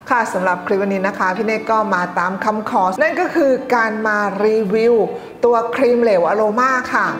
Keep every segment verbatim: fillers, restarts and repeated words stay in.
ค่ะสำหรับคลิปวันนี้นะคะพี่เนกก็มาตามคำขอนั่นก็คือการมารีวิวตัวครีมเหลวอโรมาค่ะ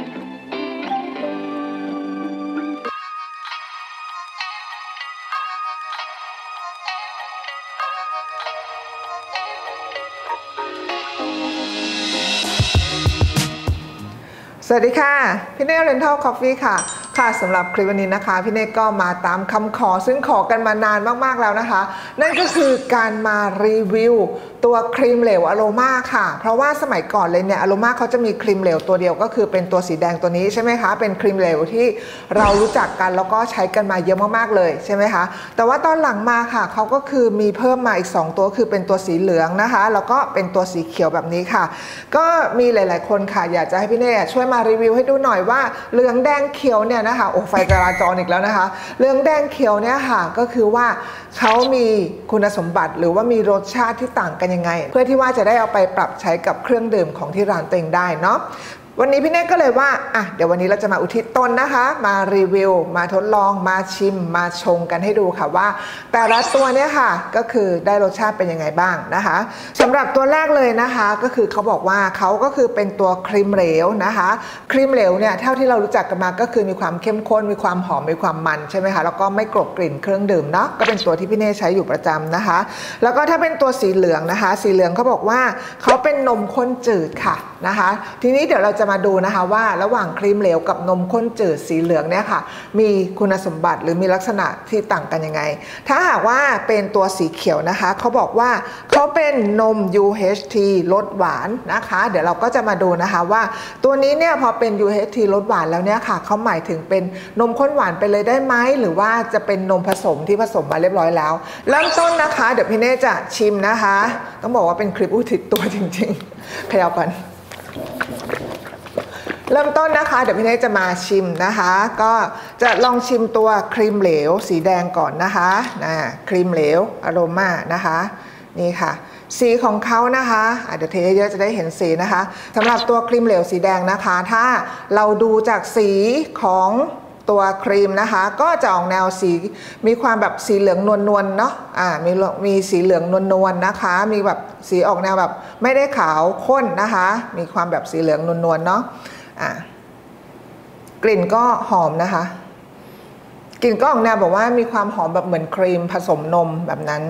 สวัสดีค่ะพี่เนก Rental Coffee ค่ะค่ะสำหรับคลิปวันนี้นะคะพี่เนกก็มาตามคำขอซึ่งขอกันมานานมากๆแล้วนะคะนั่นก็คือการมารีวิวตัวครีมเหลวอโรมาค่ะเพราะว่าสมัยก่อนเลยเนี่ยอโรมาเขาจะมีครีมเหลวตัวเดียวก็คือเป็นตัวสีแดงตัวนี้ใช่ไหมคะเป็นครีมเหลวที่เรารู้จักกันแล้วก็ใช้กันมาเยอะมากๆเลยใช่ไหมคะแต่ว่าตอนหลังมาค่ะเขาก็คือมีเพิ่มมาอีกสองตัวคือเป็นตัวสีเหลืองนะคะแล้วก็เป็นตัวสีเขียวแบบนี้ค่ะก็มีหลายๆคนค่ะอยากจะให้พี่เนกช่วยมารีวิวให้ดูหน่อยว่าเหลืองแดงเขียวเนี่ยนะคะโอ้ไฟจราจรอีกแล้วนะคะเหลืองแดงเขียวเนี่ยค่ะก็คือว่าเขามีคุณสมบัติหรือว่ามีรสชาติที่ต่างกันยังไงเพื่อที่ว่าจะได้เอาไปปรับใช้กับเครื่องดื่มของที่ร้านตัวเองได้เนาะวันนี้พี่เนกก็เลยว่าอ่ะเดี๋ยววันนี้เราจะมาอุทิศตนนะคะมารีวิวมาทดลองมาชิมมาชงกันให้ดูค่ะว่าแต่ละตัวเนี่ยค่ะก็คือได้รสชาติเป็นยังไงบ้างนะคะสำหรับตัวแรกเลยนะคะก็คือเขาบอกว่าเขาก็คือเป็นตัวครีมเหลวนะคะครีมเหลวเนี่ยเท่าที่เรารู้จักกันมาก็คือมีความเข้มข้นมีความหอมมีความมันใช่ไหมคะแล้วก็ไม่กลบกลิ่นเครื่องดื่มเนาะก็เป็นตัวที่พี่เนกใช้อยู่ประจำนะคะแล้วก็ถ้าเป็นตัวสีเหลืองนะคะสีเหลืองเขาบอกว่าเขาเป็นนมข้นจืดค่ะนะคะทีนี้เดี๋ยวเราจะมาดูนะคะว่าระหว่างครีมเหลวกับนมข้นจืดสีเหลืองเนี่ยค่ะมีคุณสมบัติหรือมีลักษณะที่ต่างกันยังไงถ้าหากว่าเป็นตัวสีเขียวนะคะเขาบอกว่าเขาเป็นนม ยู เอช ที รสหวานนะคะเดี๋ยวเราก็จะมาดูนะคะว่าตัวนี้เนี่ยพอเป็น ยู เอช ที รสหวานแล้วเนี่ยค่ะเขาหมายถึงเป็นนมข้นหวานไปเลยได้ไหมหรือว่าจะเป็นนมผสมที่ผสมมาเรียบร้อยแล้วเริ่มต้นนะคะเดี๋ยวพี่เน่จะชิมนะคะต้องบอกว่าเป็นคลิปอุทิศตัวจริงๆขยับก่อนเริ่มต้นนะคะเดี๋ยวพี่เนกจะมาชิมนะคะก็จะลองชิมตัวครีมเหลวสีแดงก่อนนะคะนะครีมเหลวอโรมานะคะนี่ค่ะสีของเขานะคะเดี๋ยวเทเยอะๆจะได้เห็นสีนะคะสำหรับตัวครีมเหลวสีแดงนะคะถ้าเราดูจากสีของตัวครีมนะคะก็จะออกแนวสีมีความแบบสีเหลืองนวลๆเนาะอ่ามีมีสีเหลืองนวลๆนะคะมีแบบสีออกแนวแบบไม่ได้ขาวข้นนะคะมีความแบบสีเหลืองนวลๆเนาะอ่ะกลิ่นก็หอมนะคะกลิ่นก็ออกแนวแบบว่ามีความหอมแบบเหมือนครีมผสมนมแบบนั้น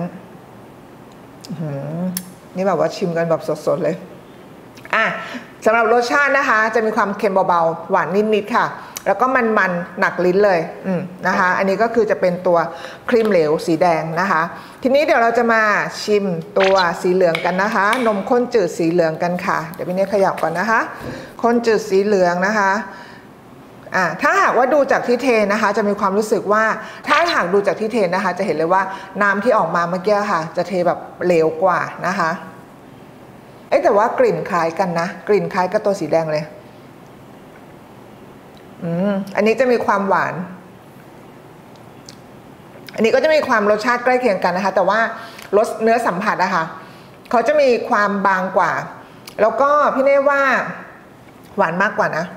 นี่แบบว่าชิมกันแบบสดๆเลยอ่ะสำหรับรสชาตินะคะจะมีความเค็มเบาๆหวานนิดๆค่ะแล้วก็มันๆหนักลิ้นเลยอืมนะคะอันนี้ก็คือจะเป็นตัวครีมเหลวสีแดงนะคะทีนี้เดี๋ยวเราจะมาชิมตัวสีเหลืองกันนะคะนมข้นจืดสีเหลืองกันค่ะเดี๋ยวพี่เนี่ยขยับก่อนนะคะข้นจืดสีเหลืองนะคะอ่าถ้าหากว่าดูจากที่เทนะคะจะมีความรู้สึกว่าถ้าหากดูจากที่เทนะคะจะเห็นเลยว่าน้ำที่ออกมาเมื่อกี้ค่ะจะเทแบบเหลวกว่านะคะเอ๊ะแต่ว่ากลิ่นคล้ายกันนะกลิ่นคล้ายกับตัวสีแดงเลยอืมอันนี้จะมีความหวานอันนี้ก็จะมีความรสชาติใกล้เคียงกันนะคะแต่ว่ารสเนื้อสัมผัสอะค่ะเขาจะมีความบางกว่าแล้วก็พี่เน่ว่าหวานมากกว่านะ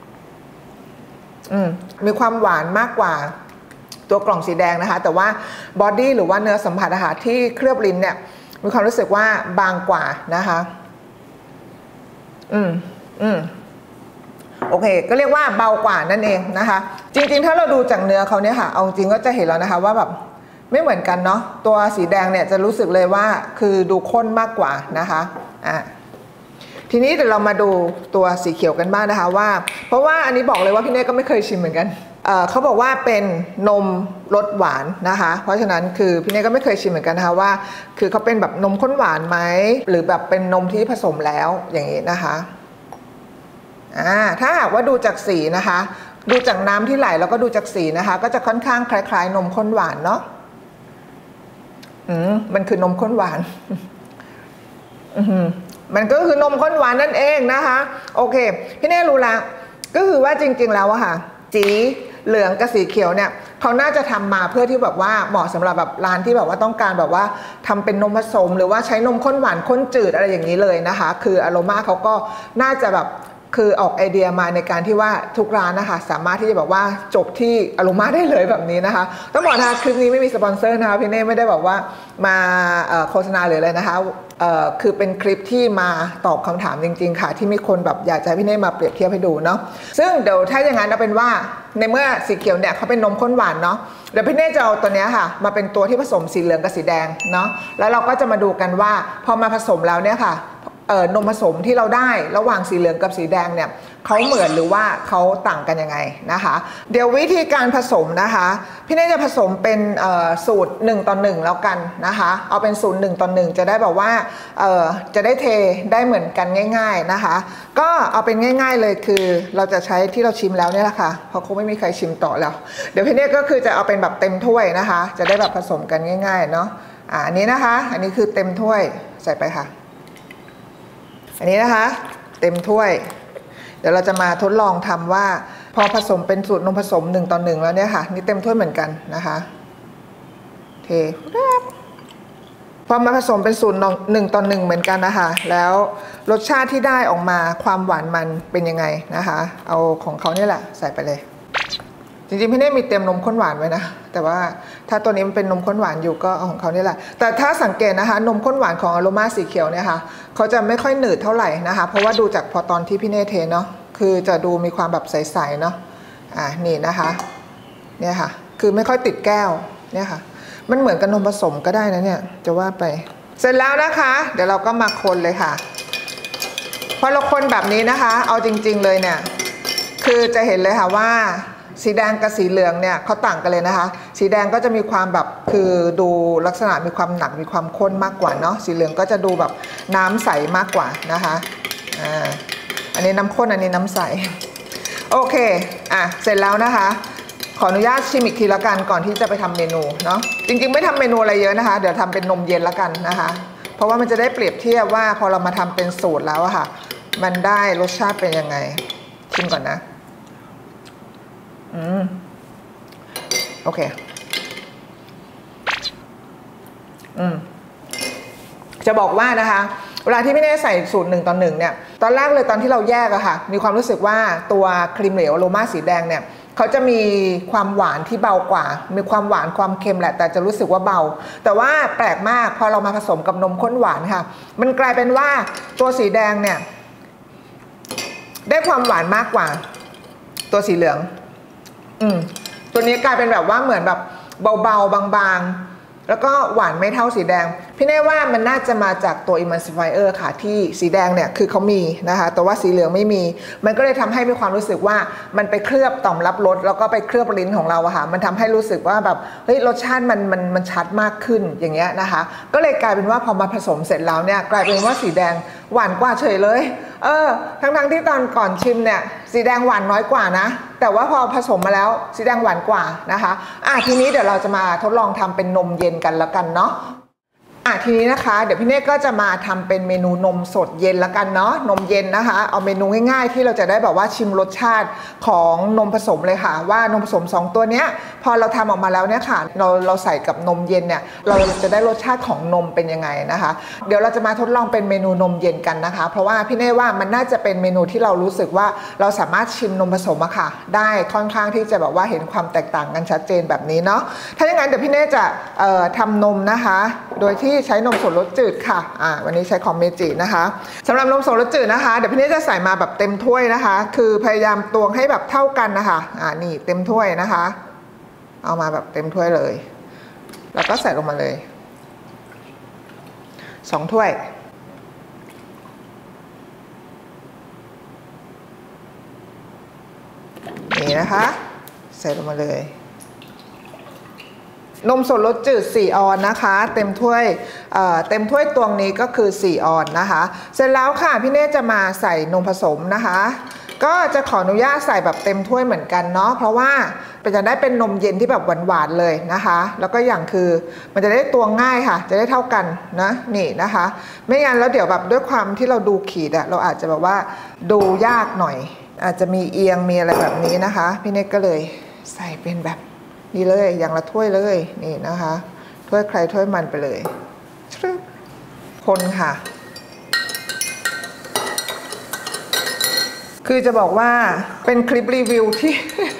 อืมมีความหวานมากกว่าตัวกล่องสีแดงนะคะแต่ว่าบอดี้หรือว่าเนื้อสัมผัสอาหารที่เคลือบลิ้นเนี่ยมีความรู้สึกว่าบางกว่านะคะอืมอืมโอเคก็เรียกว่าเบากว่านั่นเองนะคะจริงๆถ้าเราดูจากเนื้อเขาเนี่ยค่ะเอาจริงก็จะเห็นแล้วนะคะว่าแบบไม่เหมือนกันเนาะตัวสีแดงเนี่ยจะรู้สึกเลยว่าคือดูข้นมากกว่านะคะอ่ะทีนี้เดี๋ยวเรามาดูตัวสีเขียวกันบ้างนะคะว่าเพราะว่าอันนี้บอกเลยว่าพี่เน่ก็ไม่เคยชิมเหมือนกัน เอ่อ เขาบอกว่าเป็นนมรสหวานนะคะเพราะฉะนั้นคือพี่เน่ก็ไม่เคยชิมเหมือนกันนะคะว่าคือเขาเป็นแบบนมข้นหวานไหมหรือแบบเป็นนมที่ผสมแล้วอย่างนี้นะคะอ่าถ้าหากว่าดูจากสีนะคะดูจากน้ำที่ไหลแล้วก็ดูจากสีนะคะก็จะค่อนข้างคล้ายๆนมข้นหวานเนาะอืมมันคือนมข้นหวานอืมมันก็คือนมข้นหวานนั่นเองนะคะโอเคพี่เน่รู้ละก็คือว่าจริงๆแล้วอะค่ะสีเหลืองกับสีเขียวเนี่ยเขาน่าจะทำมาเพื่อที่แบบว่าเหมาะสำหรับแบบร้านที่แบบว่าต้องการแบบว่าทำเป็นนมผสมหรือว่าใช้นมข้นหวานข้นจืดอะไรอย่างนี้เลยนะคะคืออโรมาเขาก็น่าจะแบบคือออกไอเดียมาในการที่ว่าทุกร้านนะคะสามารถที่จะบอกว่าจบที่อโรมาได้เลยแบบนี้นะคะต้องบอกนะคลิปนี้ไม่มีสปอนเซอร์นะคะพี่เน่ไม่ได้บอกว่ามาโฆษณาหรืออะไรนะคะคือเป็นคลิปที่มาตอบคำถามจริงๆค่ะที่มีคนแบบอยากจะให้พี่เน่มาเปรียบเทียบให้ดูเนาะซึ่งเดี๋ยวถ้าอย่างนั้นเอาเป็นว่าในเมื่อสีเขียวเนี่ยเขาเป็นนมข้นหวานเนาะเดี๋ยวพี่เน่จะเอาตัวนี้ค่ะมาเป็นตัวที่ผสมสีเหลืองกับสีแดงเนาะแล้วเราก็จะมาดูกันว่าพอมาผสมแล้วเนี่ยค่ะนมผสมที่เราได้ระหว่างสีเหลืองกับสีแดงเนี่ยเขาเหมือนหรือว่าเขาต่างกันยังไงนะคะเดี๋ยววิธีการผสมนะคะพี่เน่จะผสมเป็นสูตรหนึ่งต่อหนึ่งแล้วกันนะคะเอาเป็นสูตรหนึ่งต่อหนึ่งจะได้แบบว่าจะได้เทได้เหมือนกันง่ายๆนะคะก็เอาเป็นง่ายๆเลยคือเราจะใช้ที่เราชิมแล้วเนี่ยแหละค่ะเพราะคงไม่มีใครชิมต่อแล้วเดี๋ยวพี่เน่ก็คือจะเอาเป็นแบบเต็มถ้วยนะคะจะได้แบบผสมกันง่ายๆเนาะอ่าอันนี้นะคะอันนี้คือเต็มถ้วยใส่ไปค่ะอันนี้นะคะเต็มถ้วยเดี๋ยวเราจะมาทดลองทำว่าพอผสมเป็นสูตรนมผสมหนึ่งต่อหนึ่งแล้วเนี่ยค่ะนี่เต็มถ้วยเหมือนกันนะคะเทพอมาผสมเป็นสูตรหนึ่งต่อหนึ่งเหมือนกันนะคะแล้วรสชาติที่ได้ออกมาความหวานมันเป็นยังไงนะคะเอาของเขาเนี่ยแหละใส่ไปเลยจริงๆพี่เน่มีเตรียมนมข้นหวานไว้นะแต่ว่าถ้าตัวนี้มันเป็นนมข้นหวานอยู่ก็เอาของเขานี่แหละแต่ถ้าสังเกตนะคะนมข้นหวานของอโรมาสีเขียวเนี่ยค่ะเขาจะไม่ค่อยหนืดเท่าไหร่นะคะเพราะว่าดูจากพอตอนที่พี่เน่เทเนาะคือจะดูมีความแบบใสๆเนาะอ่านี่นะคะเนี่ยค่ะคือไม่ค่อยติดแก้วเนี่ยค่ะมันเหมือนกับนมผสมก็ได้นะเนี่ยจะว่าไปเสร็จแล้วนะคะเดี๋ยวเราก็มาคนเลยค่ะพอเราคนแบบนี้นะคะเอาจริงๆเลยเนี่ยคือจะเห็นเลยค่ะว่าสีแดงกับสีเหลืองเนี่ยเขาต่างกันเลยนะคะสีแดงก็จะมีความแบบคือดูลักษณะมีความหนักมีความข้นมากกว่าเนาะสีเหลืองก็จะดูแบบน้ำใสมากกว่านะคะอ่าอันนี้น้ำข้นอันนี้น้ำใสโอเคอ่ะเสร็จแล้วนะคะขออนุญาตชิมอีกทีละกันก่อนที่จะไปทำเมนูเนาะจริงๆไม่ทำเมนูอะไรเยอะนะคะเดี๋ยวทำเป็นนมเย็นละกันนะคะเพราะว่ามันจะได้เปรียบเทียบว่าพอเรามาทำเป็นสูตรแล้วอะค่ะมันได้รสชาติเป็นยังไงชิมก่อนนะอืมโอเคอืมจะบอกว่านะคะเวลาที่พี่เน่ใส่สูตรหนึ่งต่อหนึ่งเนี่ยตอนแรกเลยตอนที่เราแยกอะค่ะมีความรู้สึกว่าตัวครีมเหลวอโรมาสีแดงเนี่ยเขาจะมีความหวานที่เบากว่ามีความหวานความเค็มแหละแต่จะรู้สึกว่าเบาแต่ว่าแปลกมากพอเรามาผสมกับนมข้นหวานค่ะมันกลายเป็นว่าตัวสีแดงเนี่ยได้ความหวานมากกว่าตัวสีเหลืองอืมตัวนี้กลายเป็นแบบว่าเหมือนแบบเบาๆบางๆแล้วก็หวานไม่เท่าสีแดงพี่เน่ว่ามันน่าจะมาจากตัว emulsifier ค่ะที่สีแดงเนี่ยคือเขามีนะคะแต่ว่าสีเหลืองไม่มีมันก็เลยทำให้มีความรู้สึกว่ามันไปเคลือบต่อมรับรสแล้วก็ไปเคลือบลิ้นของเราอะค่ะมันทำให้รู้สึกว่าแบบเฮ้ยรสชาติมันมันมันชัดมากขึ้นอย่างเงี้ยนะคะก็เลยกลายเป็นว่าพอมาผสมเสร็จแล้วเนี่ยกลายเป็นว่าสีแดงหวานกว่าเฉยเลยเออทั้งๆที่ตอนก่อนชิมเนี่ยสีแดงหวานน้อยกว่านะแต่ว่าพอผสมมาแล้วสีแดงหวานกว่านะคะอ่ะทีนี้เดี๋ยวเราจะมาทดลองทำเป็นนมเย็นกันแล้วกันเนาะอ่ะทีนี้นะคะเดี๋ยวพี่เน่ก็จะมาทำเป็นเมนูนมสดเย็นแล้วกันเนาะนมเย็นนะคะเอาเมนูง่ายๆที่เราจะได้แบบว่าชิมรสชาติของนมผสมเลยค่ะว่านมผสมสองตัวเนี้ยพอเราทำออกมาแล้วเนี่ยค่ะเราเราใส่กับนมเย็นเนี่ยเราจะได้รสชาติของนมเป็นยังไงนะคะเดี๋ยวเราจะมาทดลองเป็นเมนูนมเย็นกันนะคะเพราะว่าพี่เน่ว่ามันน่าจะเป็นเมนูที่เรารู้สึกว่าเราสามารถชิมนมผสมอะค่ะได้ค่อนข้างที่จะแบบว่าเห็นความแตกต่างกันชัดเจนแบบนี้เนาะถ้าอย่างนั้นเดี๋ยวพี่เน่จะเอ่อทำนมนะคะโดยที่ใช้นมสดรสจืดค่ะอ่าวันนี้ใช้ของเมจินะคะสำหรับนมสดรสจืดนะคะเดี๋ยวพี่เน่จะใส่มาแบบเต็มถ้วยนะคะคือพยายามตวงให้แบบเท่ากันนะคะอ่านี่เต็มถ้วยนะคะเอามาแบบเต็มถ้วยเลยแล้วก็ใส่ลงมาเลยสองถ้วยนี่นะคะใส่ลงมาเลยนมสดรสจืดสี่ออนนะคะเต็มถ้วยเอ่อเต็มถ้วยตวงนี้ก็คือสี่ออนนะคะเสร็จแล้วค่ะพี่เน่จะมาใส่นมผสมนะคะก็จะขออนุญาตใส่แบบเต็มถ้วยเหมือนกันเนาะเพราะว่าจะได้เป็นนมเย็นที่แบบหวานๆเลยนะคะแล้วก็อย่างคือมันจะได้ตวงง่ายค่ะจะได้เท่ากันนะนี่นะคะไม่งั้นแล้วเดี๋ยวแบบด้วยความที่เราดูขีดอะเราอาจจะแบบว่าดูยากหน่อยอาจจะมีเอียงมีอะไรแบบนี้นะคะพี่เน่ก็เลยใส่เป็นแบบนี่เลยอย่างละถ้วยเลยนี่นะคะถ้วยใครถ้วยมันไปเลยคนค่ะคือจะบอกว่าเป็นคลิปรีวิวที่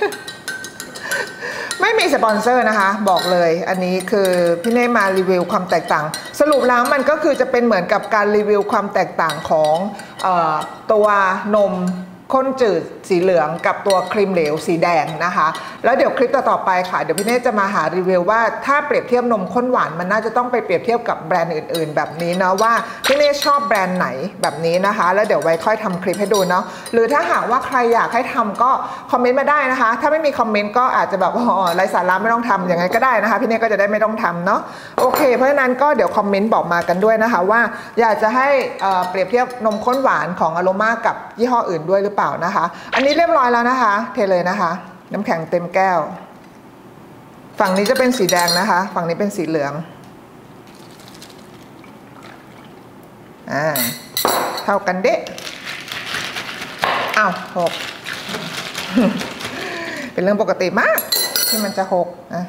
ไม่มีสปอนเซอร์นะคะบอกเลยอันนี้คือพี่เน่มารีวิวความแตกต่างสรุปแล้วมันก็คือจะเป็นเหมือนกับการรีวิวความแตกต่างของเอ่อตัวนมข้นจืดสีเหลืองกับตัวครีมเหลวสีแดงนะคะแล้วเดี๋ยวคลิปต่อๆไปค่ะเดี๋ยวพี่เน่จะมาหารีวิวว่าถ้าเปรียบเทียบนมข้นหวานมันน่าจะต้องไปเปรียบเทียบกับแบรนด์อื่นๆแบบนี้นะว่าพี่เน่ชอบแบรนด์ไหนแบบนี้นะคะแล้วเดี๋ยวไว้ค่อยทำคลิปให้ดูเนาะหรือถ้าหากว่าใครอยากให้ทำก็คอมเมนต์มาได้นะคะถ้าไม่มีคอมเมนต์ก็อาจจะแบบอ๋อไร้สาระไม่ต้องทำอย่างไงก็ได้นะคะพี่เน่ก็จะได้ไม่ต้องทำเนาะโอเคเพราะฉะนั้นก็เดี๋ยวคอมเมนต์บอกมากันด้วยนะคะว่าอยากจะให้เปรียบเทียบนมข้นหวานของอโรมากับยี่ห้ออื่นด้วยหรือเปล่านะคะอันนี้เรียบร้อยแล้วนะคะเทเลยนะคะน้ำแข็งเต็มแก้วฝั่งนี้จะเป็นสีแดงนะคะฝั่งนี้เป็นสีเหลืองอ่าเท่ากันเด๊ะอ้าวหก เป็นเรื่องปกติมากที่มันจะหกอ่ะ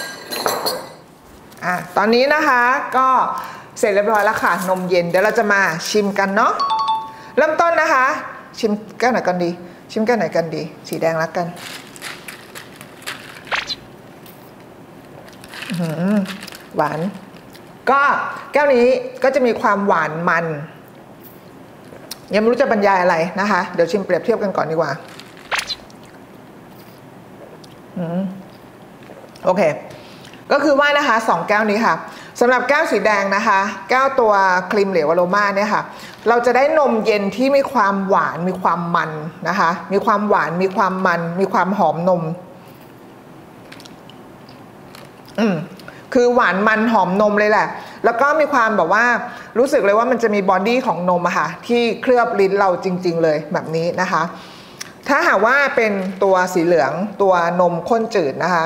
อ่ะตอนนี้นะคะก็เสร็จเรียบร้อยแล้วค่ะนมเย็นเดี๋ยวเราจะมาชิมกันเนาะเริ่มต้นนะคะชิมแก้วไหนกันดีชิมแก้วไหนกันดีสีแดงแล้วกันหวานก็แก้วนี้ก็จะมีความหวานมันยังไม่รู้จะบรรยายอะไรนะคะเดี๋ยวชิมเปรียบเทียบกันก่อนดีกว่าโอเคก็คือว่านะคะสองแก้วนี้ค่ะสำหรับแก้วสีแดงนะคะแก้วตัวครีมเหลวอโรมาเนี่ยค่ะเราจะได้นมเย็นที่มีความหวานมีความมันนะคะมีความหวานมีความมันมีความหอมนมอืมคือหวานมันหอมนมเลยแหละแล้วก็มีความแบบว่ารู้สึกเลยว่ามันจะมีบอดี้ของนมอะค่ะที่เคลือบลิ้นเราจริงๆเลยแบบนี้นะคะถ้าหากว่าเป็นตัวสีเหลืองตัวนมข้นจืดนะคะ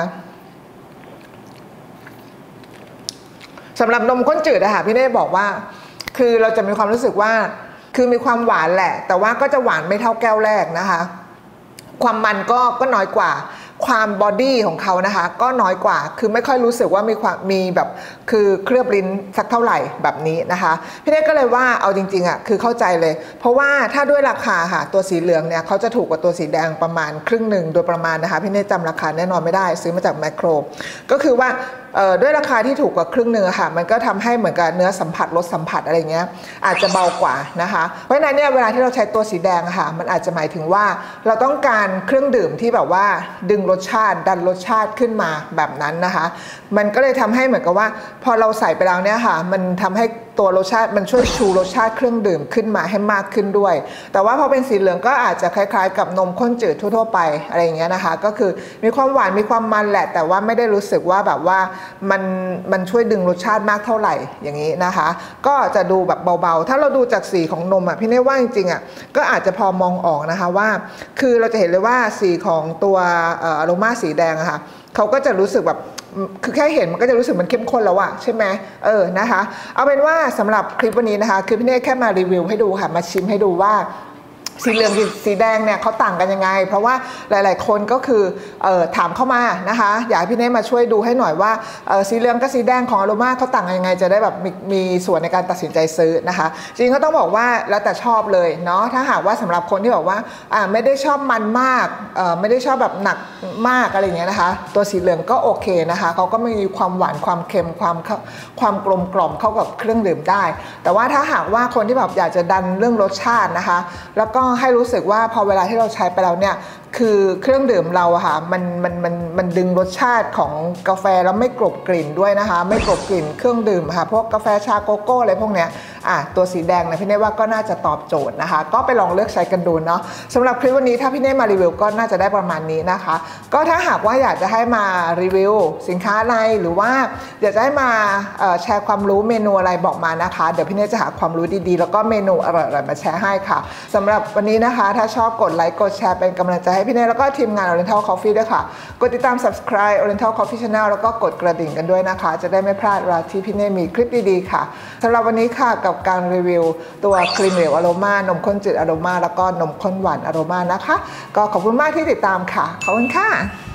สำหรับนมข้นจืดอะค่ะพี่เน่บอกว่าคือเราจะมีความรู้สึกว่าคือมีความหวานแหละแต่ว่าก็จะหวานไม่เท่าแก้วแรกนะคะความมันก็ก็น้อยกว่าความบอดี้ของเขานะคะก็น้อยกว่าคือไม่ค่อยรู้สึกว่ามีความมีแบบคือเคลือบลิ้นสักเท่าไหร่แบบนี้นะคะพี่เน่ก็เลยว่าเอาจริงๆอ่ะคือเข้าใจเลยเพราะว่าถ้าด้วยราคาค่ะตัวสีเหลืองเนี่ยเขาจะถูกกว่าตัวสีแดงประมาณครึ่งหนึ่งโดยประมาณนะคะพี่เน่จำราคาแน่นอนไม่ได้ซื้อมาจากแมคโครก็คือว่าด้วยราคาที่ถูกกว่าครึ่งหนึ่งค่ะมันก็ทำให้เหมือนกับเนื้อสัมผัสรสสัมผัสอะไรเงี้ยอาจจะเบากว่านะคะเพราะฉะนั้นเนี่ยเวลาที่เราใช้ตัวสีแดงค่ะมันอาจจะหมายถึงว่าเราต้องการเครื่องดื่มที่แบบว่าดึงรสชาติดันรสชาติขึ้นมาแบบนั้นนะคะมันก็เลยทำให้เหมือนกับว่าพอเราใส่ไปแล้วเนี่ยค่ะมันทำให้ตัวรสชาติมันช่วยชูรสชาติเครื่องดื่มขึ้นมาให้มากขึ้นด้วยแต่ว่าพอเป็นสีเหลืองก็อาจจะคล้ายๆกับนมข้นจืดทั่วๆไปอะไรอย่างเงี้ยนะคะก็คือมีความหวานมีความมันแหละแต่ว่าไม่ได้รู้สึกว่าแบบว่ามันมันช่วยดึงรสชาติมากเท่าไหร่อย่างนี้นะคะก็จะดูแบบเบาๆถ้าเราดูจากสีของนมอ่ะพี่เน่ว่าจริงๆอ่ะก็อาจจะพอมองออกนะคะว่าคือเราจะเห็นเลยว่าสีของตัวอโรมาสีแดงอะค่ะเขาก็จะรู้สึกแบบคือแค่เห็นมันก็จะรู้สึกมันเข้มข้นแล้วอะใช่ไหมเออนะคะเอาเป็นว่าสำหรับคลิปวันนี้นะคะคือพี่เน่แค่มารีวิวให้ดูค่ะมาชิมให้ดูว่าสีเหลืองกับสีแดงเนี่ยเขาต่างกันยังไงเพราะว่าหลายๆคนก็คือเอ่อถามเข้ามานะคะอยากให้พี่เน่มาช่วยดูให้หน่อยว่าเอ่อสีเหลืองกับสีแดงของอโรมาเขาต่างกันยังไงจะได้แบบมีมีส่วนในการตัดสินใจซื้อนะคะจริงก็ต้องบอกว่าแล้วแต่ชอบเลยเนาะถ้าหากว่าสำหรับคนที่บอกว่าอ่าไม่ได้ชอบมันมากเอ่อไม่ได้ชอบแบบหนักมากอะไรอย่างเงี้ยนะคะตัวสีเหลืองก็โอเคนะคะเขาก็มีความหวานความเค็มความความกลมกล่อมเข้ากับเครื่องดื่มได้แต่ว่าถ้าหากว่าคนที่แบบอยากจะดันเรื่องรสชาตินะคะแล้วก็ให้รู้สึกว่าพอเวลาที่เราใช้ไปแล้วเนี่ยคือเครื่องดื่มเราอะค่ะมันมันมันมันดึงรสชาติของกาแฟแล้วไม่กลบกลิ่นด้วยนะคะไม่กลบกลิ่นเครื่องดื่มค่ะพวกกาแฟชาโกโก้อะไรพวกเนี้ยอ่ะตัวสีแดงนะพี่เน่ว่าก็น่าจะตอบโจทย์นะคะก็ไปลองเลือกใช้กันดูเนาะสำหรับคลิปวันนี้ถ้าพี่เน่มารีวิวก็น่าจะได้ประมาณนี้นะคะก็ถ้าหากว่าอยากจะให้มารีวิวสินค้าอะไรหรือว่าอยากจะให้มาแชร์ความรู้เมนูอะไรบอกมานะคะเดี๋ยวพี่เน่จะหาความรู้ดีๆแล้วก็เมนูอร่อยๆมาแชร์ให้ค่ะสำหรับวันนี้นะคะถ้าชอบกดไลค์กดแชร์เป็นกำลังใจให้พี่เน่แล้วก็ทีมงาน Oriental Coffee ด้วยค่ะกดติดตาม Subscribe Oriental Coffee Channel แล้วก็กดกระดิ่งกันด้วยนะคะจะได้ไม่พลาดเวลาที่พี่เน่มีคลิปดีๆค่ะสำหรับวันนี้ค่ะกับการรีวิวตัวครีมเหลวอโรมานมข้นจืดอโรมาแล้วก็นมข้นหวานอโรมานะคะก็ขอบคุณมากที่ติดตามค่ะขอบคุณค่ะ